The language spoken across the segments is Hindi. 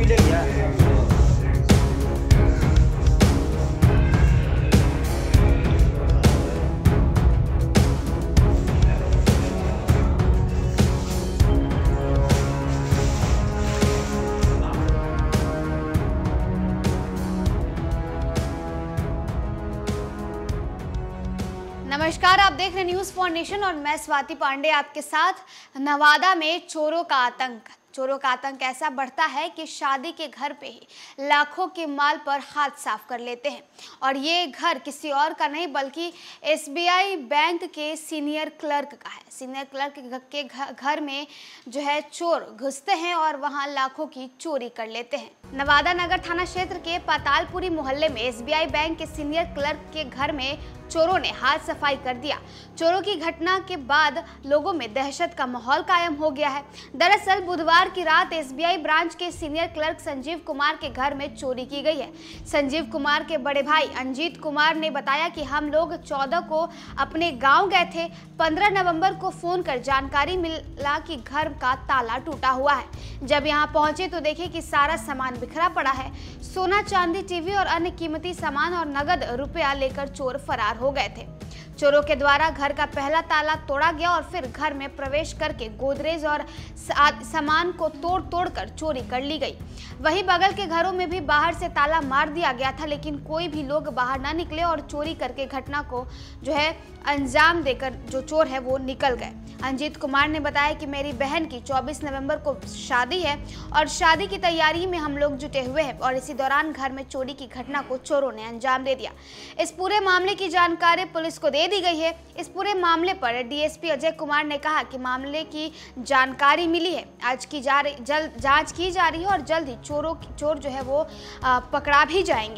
ले गया। नमस्कार, आप देख रहे हैं न्यूज़ फॉर नेशन और मैं स्वाति पांडे आपके साथ। नवादा में चोरों का आतंक ऐसा बढ़ता है कि शादी के घर पे ही लाखों के माल पर हाथ साफ कर लेते हैं। और ये घर किसी और का नहीं बल्कि एसबीआई बैंक के सीनियर क्लर्क का है। सीनियर क्लर्क के घर में जो है चोर घुसते हैं और वहां लाखों की चोरी कर लेते हैं। नवादा नगर थाना क्षेत्र के पातालपुरी मोहल्ले में एसबीआई बैंक के सीनियर क्लर्क के घर में चोरों ने हाथ सफाई कर दिया। चोरों की घटना के बाद लोगों में दहशत का माहौल कायम हो गया है। दरअसल बुधवार की रात एसबीआई ब्रांच के सीनियर क्लर्क संजीव कुमार के घर में चोरी की गई है। संजीव कुमार के बड़े भाई अंजीत कुमार ने बताया कि हम लोग 14 को अपने गांव गए थे। 15 नवंबर को फोन कर जानकारी मिला कि घर का ताला टूटा हुआ है। जब यहां पहुंचे तो देखे कि सारा सामान बिखरा पड़ा है। सोना, चांदी, टीवी और अन्य कीमती सामान और नगद रुपया लेकर चोर फरार हो गए थे। चोरों के द्वारा घर का पहला ताला तोड़ा गया और फिर घर में प्रवेश करके गोदरेज और सामान को तोड़ कर चोरी कर ली गई। वहीं बगल के घरों में भी बाहर से ताला मार दिया गया था, लेकिन कोई भी लोग बाहर ना निकले और चोरी करके घटना को जो है अंजाम देकर जो चोर है वो निकल गए। अंजीत कुमार ने बताया कि मेरी बहन की 24 नवंबर को शादी है और शादी की तैयारी में हम लोग जुटे हुए हैं और इसी दौरान घर में चोरी की घटना को चोरों ने अंजाम दे दिया। इस पूरे मामले की जानकारी पुलिस को दे दी गई है। इस पूरे मामले पर डीएसपी अजय कुमार ने कहा कि मामले की जानकारी मिली है, आज की जल्द जांच की जा रही है और जल्द ही चोर जो है वो पकड़ा भी जाएंगे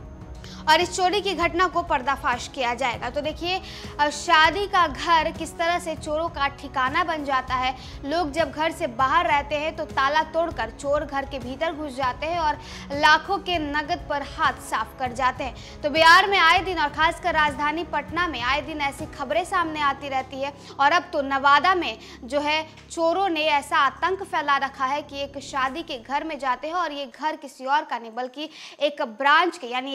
और इस चोरी की घटना को पर्दाफाश किया जाएगा। तो देखिए शादी का घर किस तरह से चोरों का ठिकाना बन जाता है। लोग जब घर से बाहर रहते हैं तो ताला तोड़कर चोर घर के भीतर घुस जाते हैं और लाखों के नगद पर हाथ साफ कर जाते हैं। तो बिहार में आए दिन और खासकर राजधानी पटना में आए दिन ऐसी खबरें सामने आती रहती है और अब तो नवादा में जो है चोरों ने ऐसा आतंक फैला रखा है कि एक शादी के घर में जाते हैं और ये घर किसी और का नहीं बल्कि एक ब्रांच के यानी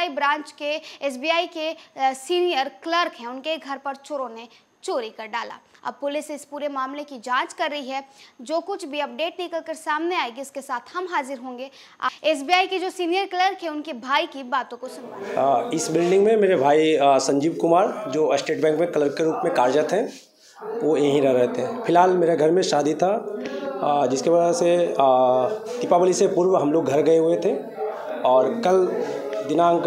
एसबीआई के सीनियर क्लर्क हैं, उनके घर पर चोरों ने चोरी कर डाला। अब पुलिस इस पूरे मामले की जांच कर रही है। जो कुछ भी अपडेट निकल कर सामने आएगी इसके साथ हम हाजिर होंगे। एसबीआई के जो सीनियर क्लर्क हैं उनके भाई की बातों को सुनवाएं। इस बिल्डिंग में मेरे भाई संजीव कुमार जो स्टेट बैंक में क्लर्क के रूप में कार्यरत हैं, वो यहीं रह रहे थे। फिलहाल मेरे घर में शादी था, जिसके वजह से दीपावली से पूर्व हम लोग घर गए हुए थे और कल दिनांक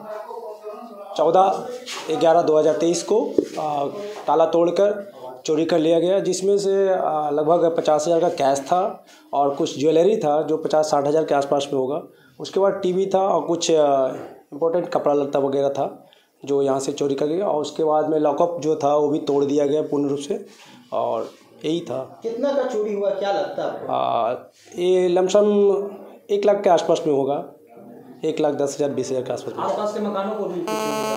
14/11/2023 को ताला तोड़कर चोरी कर लिया गया, जिसमें से लगभग 50,000 का कैश था और कुछ ज्वेलरी था जो 50-60 हज़ार के आसपास में होगा। उसके बाद टीवी था और कुछ इम्पोर्टेंट कपड़ा लत्ता वगैरह था जो यहाँ से चोरी कर गया। और उसके बाद में लॉकअप जो था वो भी तोड़ दिया गया पूर्ण रूप से और यही था। कितना का चोरी हुआ क्या लगता है? ये लमसम 1 लाख के आसपास में होगा, 1,10,000-20,000 के आसपास। आसपास के मकानों को भी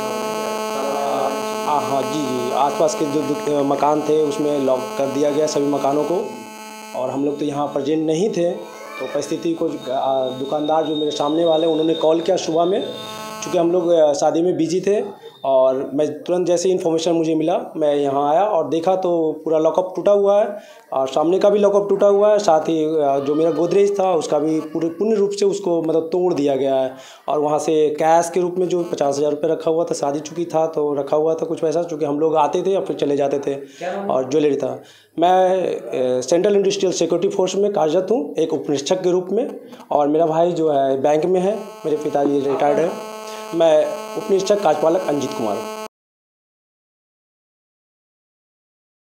हाँ जी, आसपास के जो मकान थे उसमें लॉक कर दिया गया सभी मकानों को। और हम लोग तो यहाँ प्रेजेंट नहीं थे, तो परिस्थिति को दुकानदार जो मेरे सामने वाले उन्होंने कॉल किया सुबह में, चूँकि हम लोग शादी में बिजी थे और मैं तुरंत जैसे इन्फॉर्मेशन मुझे मिला मैं यहाँ आया और देखा तो पूरा लॉकअप टूटा हुआ है और सामने का भी लॉकअप टूटा हुआ है। साथ ही जो मेरा गोदरेज था उसका भी पूर्ण रूप से उसको मतलब तोड़ दिया गया है। और वहाँ से कैश के रूप में जो 50,000 रुपये रखा हुआ था, शादी चुकी था तो रखा हुआ था कुछ पैसा, चूँकि हम लोग आते थे और फिर चले जाते थे। और ज्वेलरी था। मैं सेंट्रल इंडस्ट्रियल सिक्योरिटी फोर्स में कार्यरत हूँ एक उपनिरीक्षक के रूप में, और मेरा भाई जो है बैंक में है, मेरे पिताजी रिटायर्ड है। मैं उपनिरीक्षक कार्यपालक अंजीत कुमार।